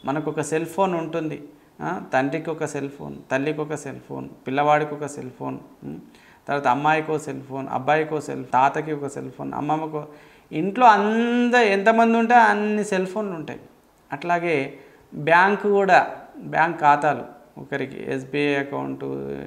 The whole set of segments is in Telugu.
మనకు ఒక సెల్ ఫోన్ ఉంటుంది, తండ్రికి ఒక సెల్ ఫోన్, తల్లికి ఒక సెల్ ఫోన్, పిల్లవాడికి ఒక సెల్ ఫోన్, తర్వాత అమ్మాయికో సెల్ ఫోన్, అబ్బాయికో సెల్, తాతకి ఒక సెల్ ఫోన్, అమ్మమ్మకో, ఇంట్లో ఎంతమంది ఉంటే అన్ని సెల్ ఫోన్లు ఉంటాయి. అట్లాగే బ్యాంకు కూడా, బ్యాంక్ ఖాతాలు, ఒకరికి ఎస్బీఐ అకౌంటు,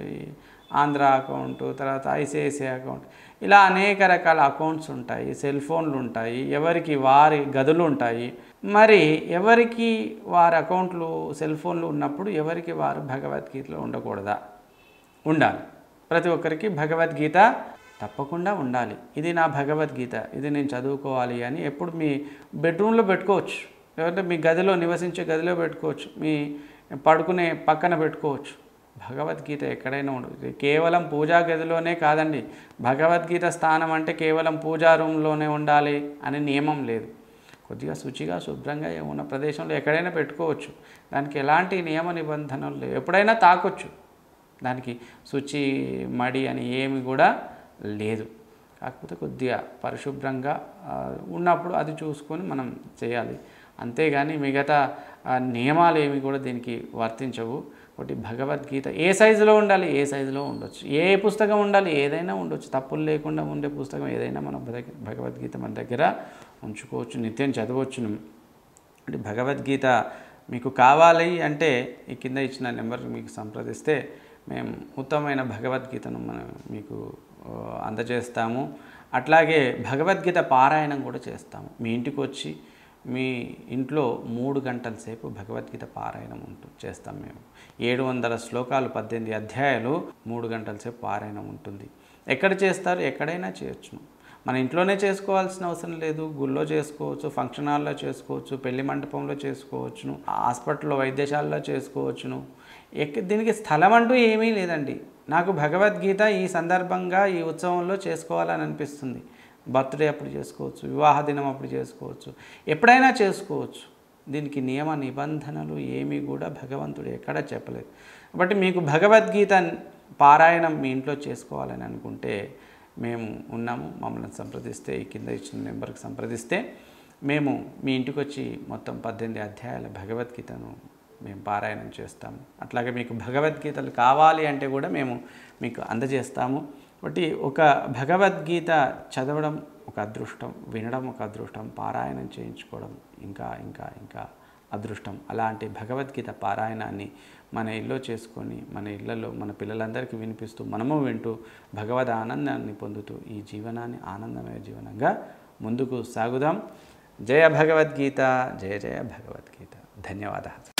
ఆంధ్ర అకౌంటు, తర్వాత ఐసిఐసిఐ అకౌంట్, ఇలా అనేక రకాల అకౌంట్స్ ఉంటాయి, సెల్ ఫోన్లు ఉంటాయి, ఎవరికి వారి గదులు ఉంటాయి. మరి ఎవరికి వారి అకౌంట్లు సెల్ ఫోన్లు ఉన్నప్పుడు ఎవరికి వారు భగవద్గీతలో ఉండకూడదా? ఉండాలి. ప్రతి ఒక్కరికి భగవద్గీత తప్పకుండా ఉండాలి. ఇది నా భగవద్గీత, ఇది నేను చదువుకోవాలి అని ఎప్పుడు మీ బెడ్రూమ్లో పెట్టుకోవచ్చు, లేదంటే మీ గదిలో, నివసించే గదిలో పెట్టుకోవచ్చు, మీ పడుకునే పక్కన పెట్టుకోవచ్చు. భగవద్గీత ఎక్కడైనా ఉండదు. కేవలం పూజా గదిలోనే కాదండి. భగవద్గీత స్థానం అంటే కేవలం పూజా రూమ్లోనే ఉండాలి అనే నియమం లేదు. కొద్దిగా శుచిగా శుభ్రంగా ఉన్న ప్రదేశంలో ఎక్కడైనా పెట్టుకోవచ్చు. దానికి ఎలాంటి నియమ నిబంధనలు లేవు. ఎప్పుడైనా తాకొచ్చు. దానికి శుచి మడి అని ఏమి కూడా లేదు. కాకపోతే కొద్దిగా పరిశుభ్రంగా ఉన్నప్పుడు అది చూసుకొని మనం చేయాలి. అంతేగాని మిగతా నియమాలు ఏమి కూడా దీనికి వర్తించవు. ఒకటి భగవద్గీత ఏ సైజులో ఉండాలి, ఏ సైజులో ఉండొచ్చు, ఏ పుస్తకం ఉండాలి, ఏదైనా ఉండొచ్చు. తప్పులు లేకుండా ఉండే పుస్తకం ఏదైనా మన భగవద్గీత మన దగ్గర ఉంచుకోవచ్చు, నిత్యం చదవచ్చును. అంటే భగవద్గీత మీకు కావాలి అంటే ఈ కింద ఇచ్చిన నెంబర్కి మీకు సంప్రదిస్తే మేము ఉత్తమమైన భగవద్గీతను మనం మీకు అందజేస్తాము. అట్లాగే భగవద్గీత పారాయణం కూడా చేస్తాము. మీ ఇంటికి వచ్చి మీ ఇంట్లో 3 గంటల సేపు భగవద్గీత పారాయణం చేస్తాం మేము. 700 శ్లోకాలు, 18 అధ్యాయాలు, 3 గంటల సేపు పారాయణం ఉంటుంది. ఎక్కడ చేస్తారు? ఎక్కడైనా చేయొచ్చును. మన ఇంట్లోనే చేసుకోవాల్సిన అవసరం లేదు. గుళ్ళో చేసుకోవచ్చు, ఫంక్షన్ హాల్లో చేసుకోవచ్చు, పెళ్లి మంటపంలో చేసుకోవచ్చును, హాస్పిటల్లో, వైద్యశాలలో చేసుకోవచ్చును. దీనికి స్థలం అంటూ ఏమీ లేదండి. నాకు భగవద్గీత ఈ సందర్భంగా ఈ ఉత్సవంలో చేసుకోవాలని అనిపిస్తుంది. బర్త్డే అప్పుడు చేసుకోవచ్చు, వివాహ దినం అప్పుడు చేసుకోవచ్చు, ఎప్పుడైనా చేసుకోవచ్చు. దీనికి నియమ నిబంధనలు ఏమీ కూడా భగవంతుడు ఎక్కడా చెప్పలేదు. కాబట్టి మీకు భగవద్గీత పారాయణం మీ ఇంట్లో చేసుకోవాలని అనుకుంటే మేము ఉన్నాము. మమ్మల్ని సంప్రదిస్తే ఈ కింద ఇచ్చిన నెంబర్కి సంప్రదిస్తే మేము మీ ఇంటికి వచ్చి మొత్తం 18 అధ్యాయాల భగవద్గీతను మేము పారాయణం చేస్తాము. అట్లాగే మీకు భగవద్గీతలు కావాలి అంటే కూడా మేము మీకు అందజేస్తాము. కాబట్టి ఒక భగవద్గీత చదవడం ఒక అదృష్టం, వినడం ఒక అదృష్టం, పారాయణం చేయించుకోవడం ఇంకా ఇంకా ఇంకా అదృష్టం. అలాంటి భగవద్గీత పారాయణాన్ని మన ఇల్లు చేసుకొని మన ఇళ్లలో మన పిల్లలందరికీ వినిపిస్తూ మనము వింటూ భగవద్ ఆనందాన్ని పొందుతూ ఈ జీవనాన్ని ఆనందమయ జీవనంగా ముందుకు సాగుదాం. జయ భగవద్గీత, జయ జయ భగవద్గీత. ధన్యవాదాలు.